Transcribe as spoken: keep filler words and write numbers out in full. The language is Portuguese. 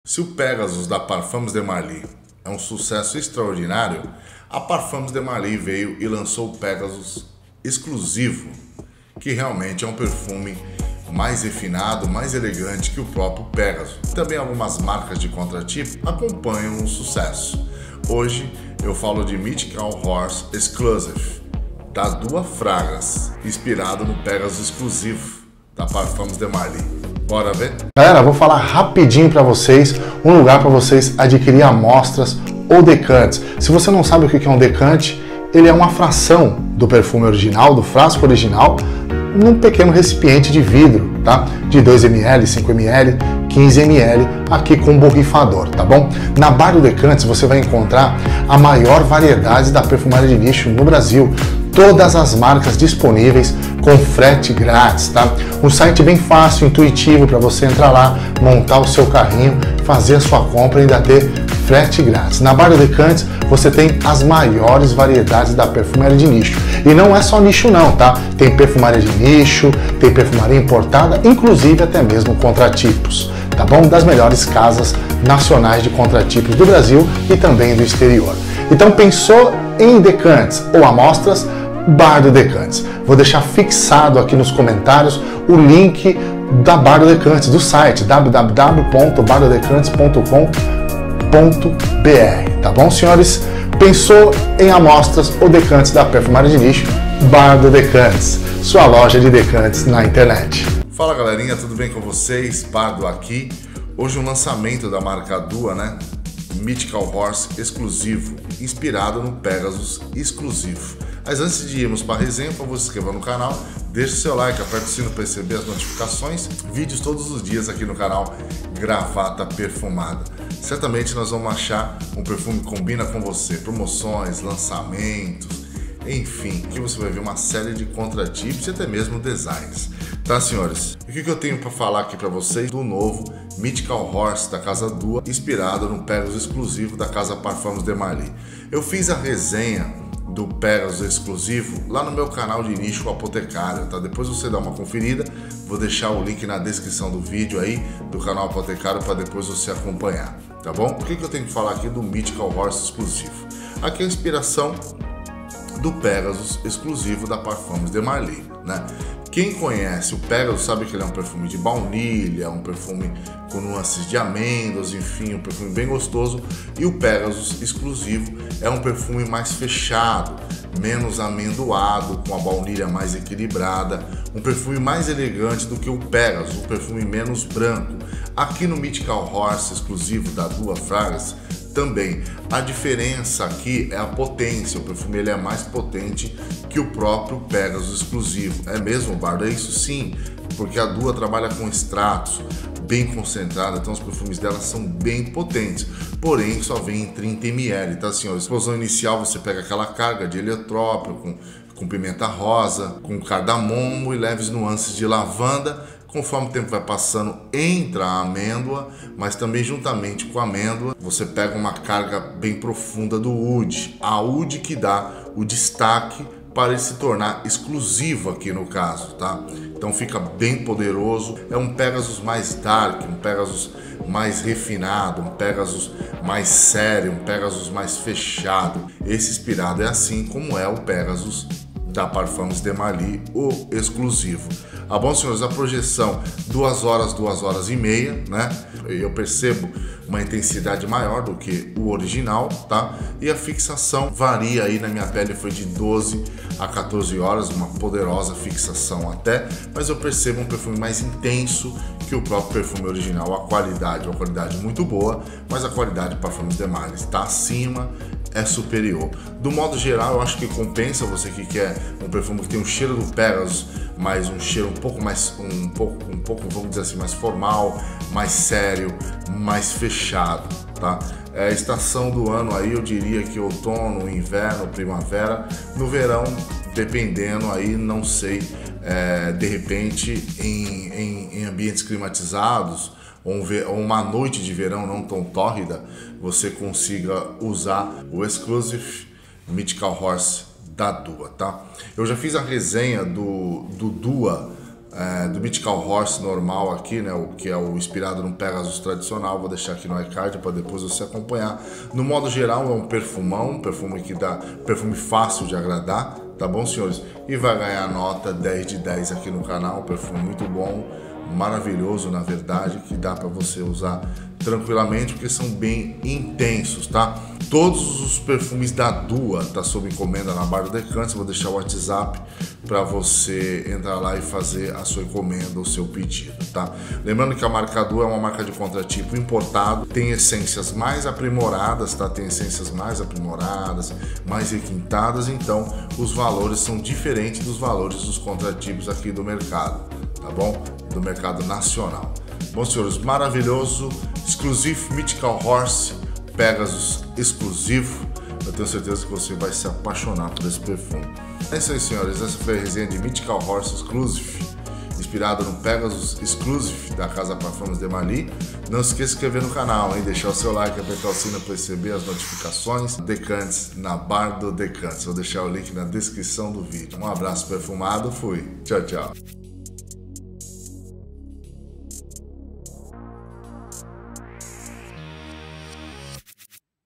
Se o Pegasus da Parfums de Marly é um sucesso extraordinário, a Parfums de Marly veio e lançou o Pegasus exclusivo, que realmente é um perfume mais refinado, mais elegante que o próprio Pegasus. Também algumas marcas de contratipo acompanham o sucesso. Hoje eu falo de Mythical Horse Exclusive, da Dua Fragrance, inspirado no Pegasus exclusivo da Parfums de Marly. Bora ver? Galera, vou falar rapidinho para vocês um lugar para vocês adquirir amostras ou decantes. Se você não sabe o que é um decante, ele é uma fração do perfume original, do frasco original, num pequeno recipiente de vidro, tá? De dois mililitros, cinco mililitros, quinze mililitros, aqui com borrifador, tá bom? Na Bar do Decantes você vai encontrar a maior variedade da perfumaria de nicho no Brasil. Todas as marcas disponíveis com frete grátis, tá? Um site bem fácil, intuitivo para você entrar lá, montar o seu carrinho, fazer a sua compra e ainda ter frete grátis. Na Bar do Decantes você tem as maiores variedades da perfumaria de nicho. E não é só nicho não, tá? Tem perfumaria de nicho, tem perfumaria importada, inclusive até mesmo contratipos, tá bom? Das melhores casas nacionais de contratipos do Brasil e também do exterior. Então pensou em decantes ou amostras? Bar do Decantes. Vou deixar fixado aqui nos comentários o link da Bar do Decantes, do site w w w ponto bar do decantes ponto com ponto b r, tá bom, senhores? Pensou em amostras ou decantes da perfumaria de nicho? Bar do Decantes, sua loja de decantes na internet. Fala galerinha, tudo bem com vocês? Pardo aqui. Hoje um lançamento da marca Dua, né? Mythical Horse exclusivo, inspirado no Pegasus exclusivo. Mas antes de irmos para a resenha, por favor, se inscreva no canal, deixe o seu like, aperte o sino para receber as notificações, vídeos todos os dias aqui no canal Gravata Perfumada. Certamente nós vamos achar um perfume que combina com você, promoções, lançamentos, enfim, aqui você vai ver uma série de contratipos e até mesmo designs. Tá, senhores? E o que eu tenho para falar aqui para vocês do novo Mythical Horse da Casa Dua, inspirado no Pegasus exclusivo da Casa Parfums de Marly. Eu fiz a resenha do Pegasus exclusivo lá no meu canal de nicho Apotecário, tá? Depois você dá uma conferida, vou deixar o link na descrição do vídeo aí do canal Apotecário para depois você acompanhar, tá bom? Por que que eu tenho que falar aqui do Mythical Horse exclusivo? Aqui é a inspiração do Pegasus exclusivo da Parfums de Marly, né? Quem conhece o Pegasus sabe que ele é um perfume de baunilha, um perfume com nuances de amêndoas, enfim, um perfume bem gostoso. E o Pegasus exclusivo é um perfume mais fechado, menos amendoado, com a baunilha mais equilibrada, um perfume mais elegante do que o Pegasus, um perfume menos branco. Aqui no Mythical Horse exclusivo da Dua Fragrance também. A diferença aqui é a potência, o perfume ele é mais potente que o próprio Pegasus exclusivo. É mesmo, Bardo? É isso sim, porque a Dua trabalha com extratos bem concentrados, então os perfumes dela são bem potentes, porém só vem em trinta mililitros, tá, senhores? Explosão inicial você pega aquela carga de heliotrópio com, com pimenta rosa, com cardamomo e leves nuances de lavanda. Conforme o tempo vai passando, entra a amêndoa, mas também juntamente com a amêndoa, você pega uma carga bem profunda do oud. A oud que dá o destaque para ele se tornar exclusivo aqui no caso, tá? Então fica bem poderoso, é um Pegasus mais dark, um Pegasus mais refinado, um Pegasus mais sério, um Pegasus mais fechado. Esse inspirado é assim como é o Pegasus da Parfums de Marly, o exclusivo. Ah, bom, senhores, a projeção duas horas, duas horas e meia, né? Eu percebo uma intensidade maior do que o original, tá? E a fixação varia aí, na minha pele foi de doze a quatorze horas, uma poderosa fixação até, mas eu percebo um perfume mais intenso que o próprio perfume original. A qualidade, uma qualidade muito boa, mas a qualidade do Parfums de Marly está acima, é superior. Do modo geral, eu acho que compensa você que quer um perfume que tem um cheiro do Pegasus, mas um cheiro um pouco mais, um pouco, um pouco, vamos dizer assim, mais formal, mais sério, mais fechado, tá? É a estação do ano aí, eu diria que outono, inverno, primavera. No verão, dependendo aí, não sei, é, de repente em, em, em ambientes climatizados, ou uma noite de verão não tão tórrida, você consiga usar o Exclusive Mythical Horse da Dua, tá? Eu já fiz a resenha do, do Dua é, do Mythical Horse normal aqui, né, o que é o inspirado no Pegasus tradicional. Vou deixar aqui no iCard para depois você acompanhar. No modo geral é um perfumão, um perfume que dá, perfume fácil de agradar, tá bom, senhores? E vai ganhar nota dez de dez aqui no canal, um perfume muito bom, maravilhoso, na verdade, que dá para você usar tranquilamente, porque são bem intensos, tá? Todos os perfumes da Dua tá sob encomenda na Bar do Decantes. Vou deixar o WhatsApp para você entrar lá e fazer a sua encomenda, o seu pedido, tá? Lembrando que a marca Dua é uma marca de contratipo importado, tem essências mais aprimoradas, tá? Tem essências mais aprimoradas, mais requintadas, então os valores são diferentes dos valores dos contratipos aqui do mercado, tá bom? Do mercado nacional. Bom, senhores, maravilhoso, exclusivo Mythical Horse, Pegasus exclusivo. Eu tenho certeza que você vai se apaixonar por esse perfume. É isso aí, senhores, essa foi a resenha de Mythical Horse Exclusive, inspirado no Pegasus Exclusive da Casa Parfums de Marly. Não se esqueça de se inscrever no canal, hein? Deixar o seu like, apertar o sino para receber as notificações. Decantes na Bar do Decantes. Vou deixar o link na descrição do vídeo. Um abraço perfumado, fui. Tchau, tchau.